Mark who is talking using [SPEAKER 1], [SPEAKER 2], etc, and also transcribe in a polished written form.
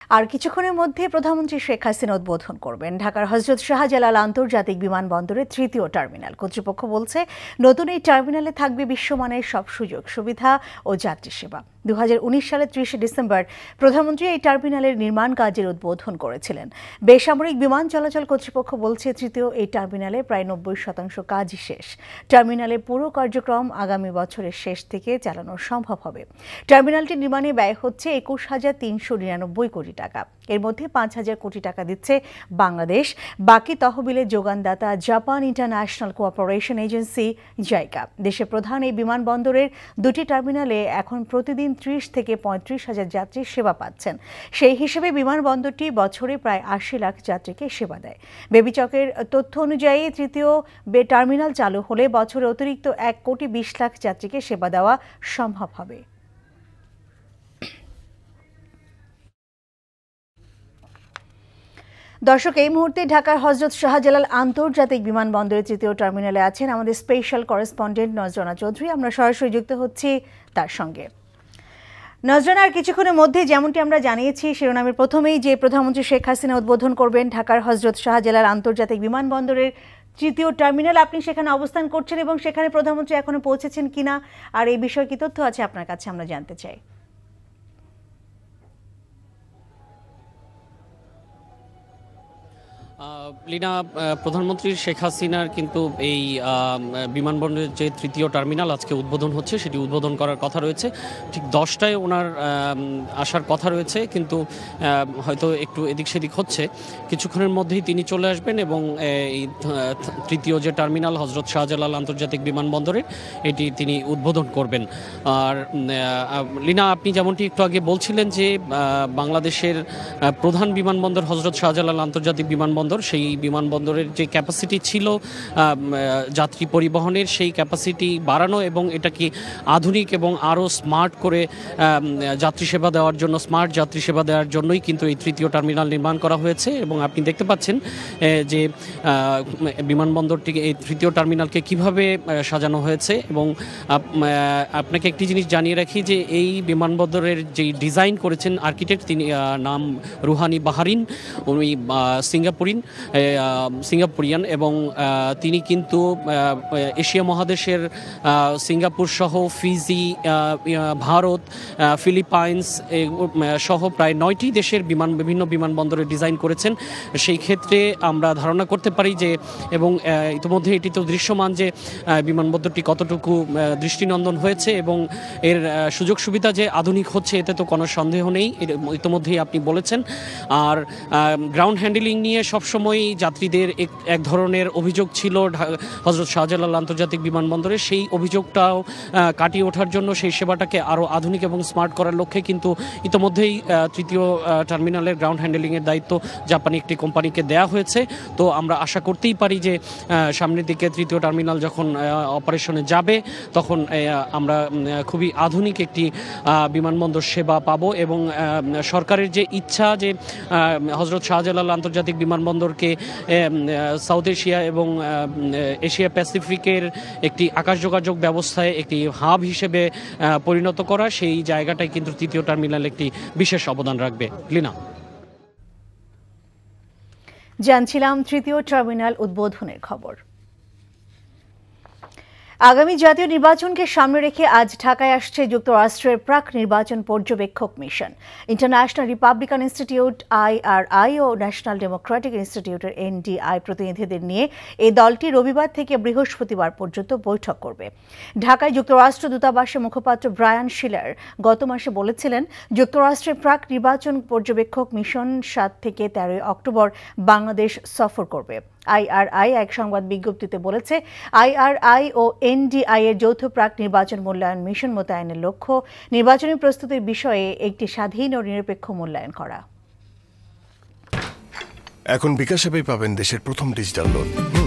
[SPEAKER 1] আর কিছুক্ষণের মধ্যে প্রধানমন্ত্রী শেখ হাসিনা উদ্বোধন করবেন ঢাকার হযরত শাহজালাল আন্তর্জাতিক বিমানবন্দরের তৃতীয় টার্মিনাল। কর্তৃপক্ষ বলছে, নতুন এই টার্মিনালে থাকবে বিশ্বমানের সব সুযোগ সুবিধা ও যাত্রী সেবা। 2019 সালের 30 ডিসেম্বর প্রধানমন্ত্রী এই টার্মিনালের নির্মাণ কাজের উদ্বোধন করেছিলেন। বেসামরিক বিমান চলাচল কর্তৃপক্ষ বলছে, তৃতীয় এই টার্মিনালে প্রায় 90% কাজই শেষ। টার্মিনালের পুরো কার্যক্রম আগামী বছরের শেষ থেকে চালানো সম্ভব হবে। টার্মিনালটি নির্মাণে ব্যয় হচ্ছে 21,399 কোটি টাকা। এর মধ্যে 5,000 কোটি টাকা দিচ্ছে বাংলাদেশ, বাকি তহবিলের যোগানদাতা Japan International Cooperation Agency JICA. দেশের প্রধান এই বিমানবন্দরের দুটি টার্মিনালে এখন প্রতিদিন 30 থেকে 35,000 যাত্রী সেবা পাচ্ছেন। সেই হিসেবে বিমানবন্দরটি বছরে প্রায় 80 লাখ যাত্রীকে সেবা দেয়। বেবিচকের তথ্য অনুযায়ী তৃতীয় টার্মিনাল চালু হলে বছরে অতিরিক্ত 1,20 লাখ যাত্রীকে সেবা দেওয়া সম্ভব হবে। দর্শক, এই মুহূর্তে ঢাকার হযরত শাহজালাল আন্তর্জাতিক বিমানবন্দরের তৃতীয় টার্মিনালে আছেন আমাদের স্পেশাল করেসপন্ডেন্ট নজরানা চৌধুরী। আমরা সরাসরি যুক্ত হচ্ছি তার সঙ্গে। নজরানা, আর কিছুক্ষণের মধ্যে যেমনটি আমরা জানিয়েছি শিরোনামের প্রথমেই যে প্রধানমন্ত্রী শেখ হাসিনা উদ্বোধন করবেন ঢাকার হযরত শাহজালাল আন্তর্জাতিক বিমানবন্দরের তৃতীয় টার্মিনাল। আপনি সেখানে অবস্থান করছেন এবং সেখানে প্রধানমন্ত্রী এখনো পৌঁছেছেন কিনা আর এই বিষয়ে কি তথ্য আছে আপনার কাছে, আমরা জানতে চাই।
[SPEAKER 2] লীনা, প্রধানমন্ত্রী শেখ হাসিনার কিন্তু এই বিমানবন্দরের যে তৃতীয় টার্মিনাল আজকে উদ্বোধন হচ্ছে সেটি উদ্বোধন করার কথা রয়েছে। ঠিক 10টায় ওনার আসার কথা রয়েছে, কিন্তু হয়তো একটু এদিক সেদিক হচ্ছে। কিছুক্ষণের মধ্যেই তিনি চলে আসবেন এবং এই তৃতীয় যে টার্মিনাল হযরত শাহজালাল আন্তর্জাতিক বিমানবন্দরের এটি তিনি উদ্বোধন করবেন। আর লীনা, আপনি যেমনটি একটু আগে বলছিলেন যে বাংলাদেশের প্রধান বিমানবন্দর হযরত শাহজালাল আন্তর্জাতিক বিমানবন্দর, সেই বিমানবন্দরের যে ক্যাপাসিটি ছিল যাত্রী পরিবহনের, সেই ক্যাপাসিটি বাড়ানো এবং এটাকে আধুনিক এবং আরও স্মার্ট করে যাত্রী সেবা দেওয়ার জন্য, স্মার্ট যাত্রী সেবা দেওয়ার জন্যই কিন্তু এই তৃতীয় টার্মিনাল নির্মাণ করা হয়েছে। এবং আপনি দেখতে পাচ্ছেন যে বিমানবন্দরটিকে, এই তৃতীয় টার্মিনালকে কিভাবে সাজানো হয়েছে। এবং আপনাকে একটি জিনিস জানিয়ে রাখি যে এই বিমানবন্দরের যেই ডিজাইন করেছেন আর্কিটেক্ট, তিনি নাম রুহানি বাহারিন, উনি সিঙ্গাপুরিয়ান এবং তিনি কিন্তু এশিয়া মহাদেশের সিঙ্গাপুর সহ ফিজি, ভারত, ফিলিপাইন্স সহ প্রায় 9টি দেশের বিভিন্ন বিমানবন্দরের ডিজাইন করেছেন। সেই ক্ষেত্রে আমরা ধারণা করতে পারি যে, এবং ইতিমধ্যে এটি তো দৃশ্যমান যে বিমানবন্দরটি কতটুকু দৃষ্টিনন্দন হয়েছে এবং এর সুযোগ সুবিধা যে আধুনিক হচ্ছে এতে তো কোনো সন্দেহ নেই, ইতিমধ্যেই আপনি বলেছেন। আর গ্রাউন্ড হ্যান্ডেলিং নিয়ে সবসময় যাত্রীদের এক ধরনের অভিযোগ ছিল হযরত শাহজালাল আন্তর্জাতিক বিমানবন্দরে। সেই অভিযোগটাও কাটিয়ে ওঠার জন্য, সেই সেবাটাকে আরও আধুনিক এবং স্মার্ট করার লক্ষ্যে কিন্তু ইতিমধ্যেই তৃতীয় টার্মিনালের গ্রাউন্ড হ্যান্ডেলিংয়ের দায়িত্ব জাপানি একটি কোম্পানিকে দেওয়া হয়েছে। তো আমরা আশা করতেই পারি যে সামনের দিকে তৃতীয় টার্মিনাল যখন অপারেশনে যাবে তখন আমরা খুবই আধুনিক একটি বিমানবন্দর সেবা পাবো। এবং সরকারের যে ইচ্ছা যে হযরত শাহজালাল আন্তর্জাতিক বিমানবন্দরকে সাউথ এশিয়া এবং এশিয়া প্যাসিফিকের একটি আকাশ যোগাযোগ ব্যবস্থায় একটি হাব হিসেবে পরিণত করা, সেই জায়গাটাই কিন্তু তৃতীয় টার্মিনাল একটি বিশেষ অবদান রাখবে। লীনা,
[SPEAKER 1] জানছিলাম তৃতীয় টার্মিনাল উদ্বোধনের খবর। আগামী জাতীয় নির্বাচনকে সামনে রেখে আজ ঢাকায় আসছে যুক্তরাষ্ট্রের প্রাক নির্বাচন পর্যবেক্ষক মিশন। ইন্টারন্যাশনাল রিপাবলিকান ইনস্টিটিউট IRI ও ন্যাশনাল ডেমোক্রেটিক ইনস্টিটিউটের NDI প্রতিনিধিদের নিয়ে এই দলটি রবিবার থেকে বৃহস্পতিবার পর্যন্ত বৈঠক করবে। ঢাকায় যুক্তরাষ্ট্র দূতাবাসের মুখপাত্র ব্রায়ান শিলার গত মাসে বলেছিলেন, যুক্তরাষ্ট্রের প্রাক নির্বাচন পর্যবেক্ষক মিশন 7 থেকে 13 অক্টোবর বাংলাদেশ সফর করবে। IRI এক সংবাদ বিজ্ঞপ্তিতে বলেছে, IRI ও NDI এর যৌথ প্রাক নির্বাচন মূল্যায়ন মিশন মোতায়েনের লক্ষ্য নির্বাচনী প্রস্তুতির বিষয়ে একটি স্বাধীন ও নিরপেক্ষ মূল্যায়ন করা।
[SPEAKER 3] এখন বিকাশ অ্যাপে পাবেন দেশের প্রথম ডিজিটাল লোন।